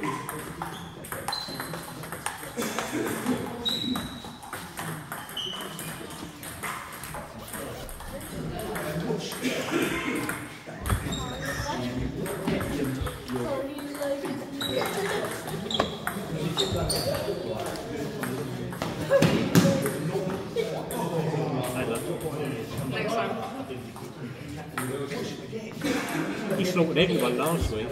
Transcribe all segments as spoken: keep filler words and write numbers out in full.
He slaughtered everyone last week.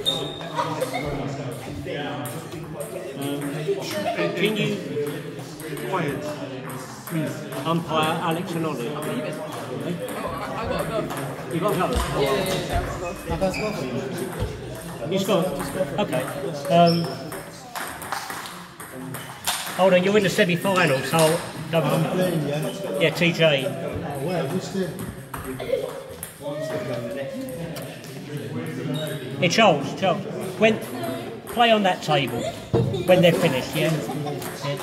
Um, can you quiet, umpire Alex and Ollie? I gotta go. You got to go? Yeah, yeah, yeah. He's gone? Okay. Um, hold on, you're in the semi-final, so don't I'm playing, yeah? yeah, T J. Where? Which team? Hey, Charles, Charles, when, play on that table when they're finished, yeah? Yeah.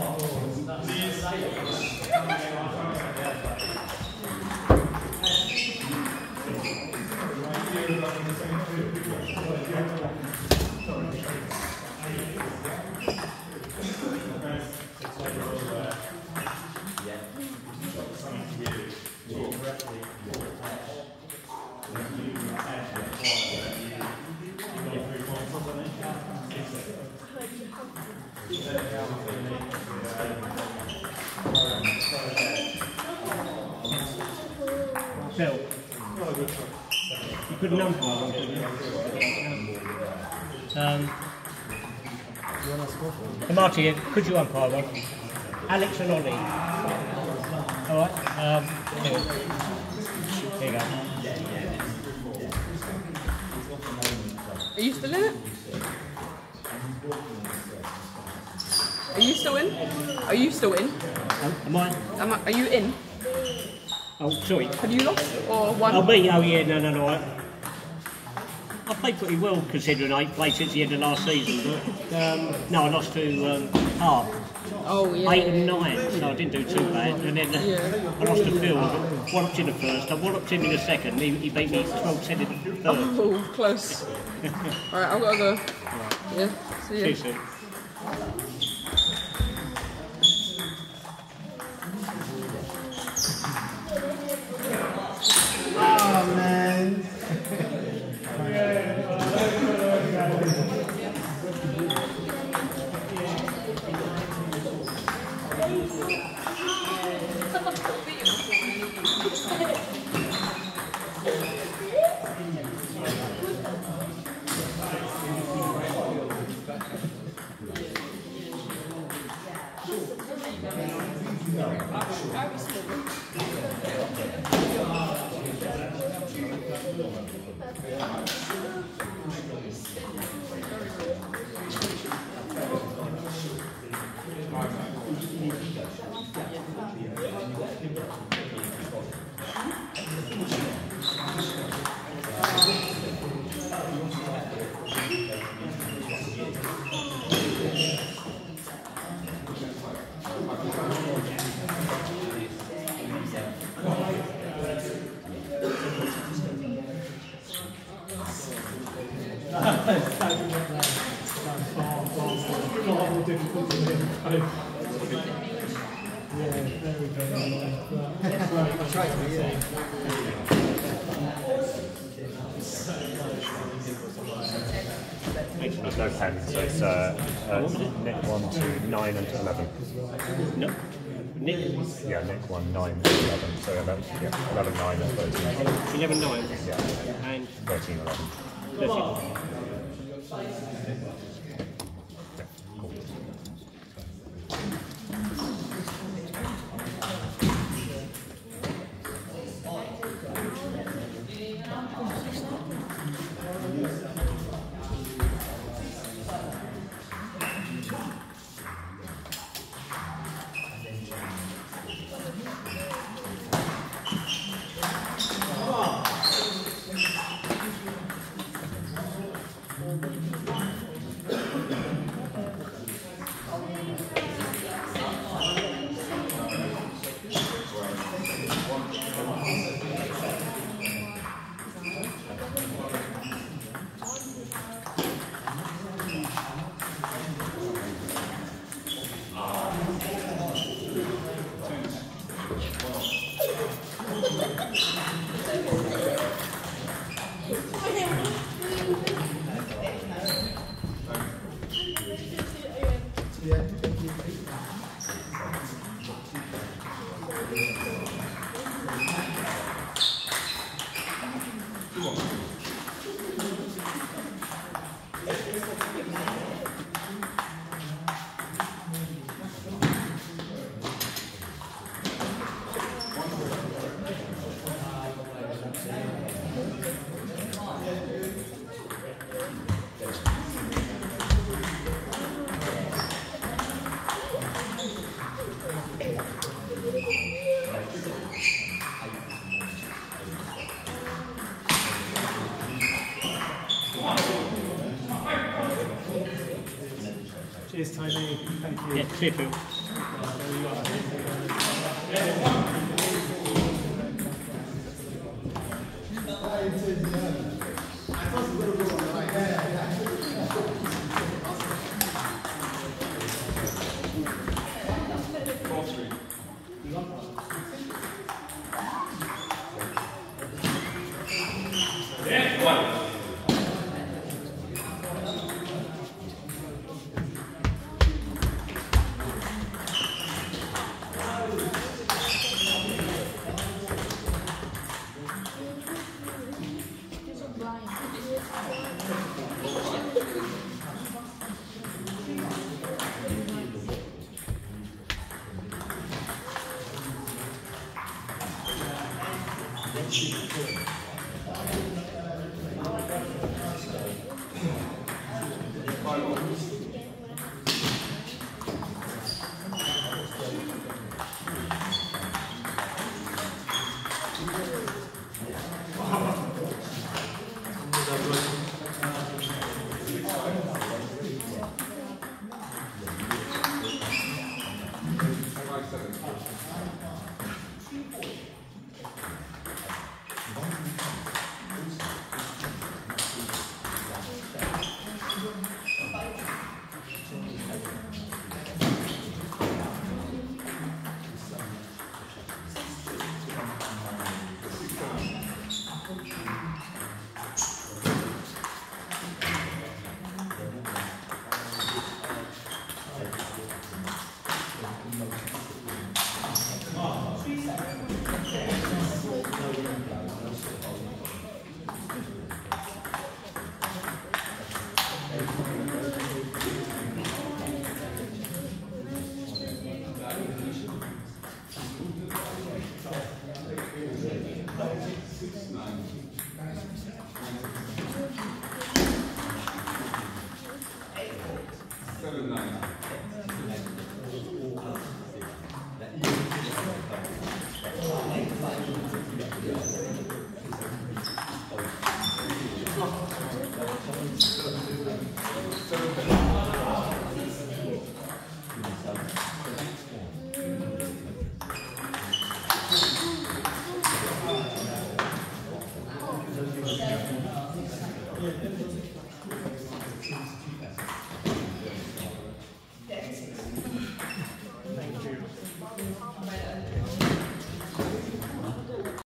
Phil, you couldn't umpire one, could you? Um, hey, Marty, could you umpire one? Alex and Ollie. Alright, um, here. Here you go. Are you still in it? Are you still in? Are you still in? Um, am I? Am I, are you in? Oh, sorry. Have you lost or won? Oh, me? Oh, yeah, no, no, no. I, I played pretty well considering I played since the end of last season, but um, no, I lost to um, Hart. Oh, yeah. Eight and nine, so I didn't do too bad. And then uh, Yeah. I lost to Phil. Walloped in the first, I walloped him in the second. He, he beat me twelve ten in the third. Oh, close. Alright, I've got to go. Yeah, see ya. See you soon. Oh, man. There's no pen, so it's uh, uh, Nick one to nine and eleven. No. Nick? Yeah, Nick one, nine and eleven. So eleven, yeah, eleven, nine and thirteen. eleven nine. Yeah, And thirteen, eleven. thirteen. Cheers, Tony. Thank you. Yeah, clear Phil.